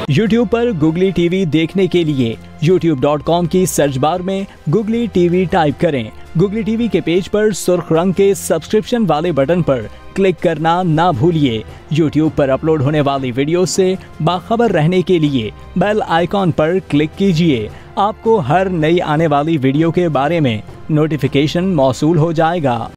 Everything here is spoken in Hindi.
YouTube पर गुगली टीवी देखने के लिए youtube.com की सर्च बार में गुगली टीवी टाइप करें। गुगली टीवी के पेज पर सुर्ख रंग के सब्सक्रिप्शन वाले बटन पर क्लिक करना ना भूलिए। YouTube पर अपलोड होने वाली वीडियो से बाखबर रहने के लिए बेल आइकॉन पर क्लिक कीजिए। आपको हर नई आने वाली वीडियो के बारे में नोटिफिकेशन मौसूल हो जाएगा।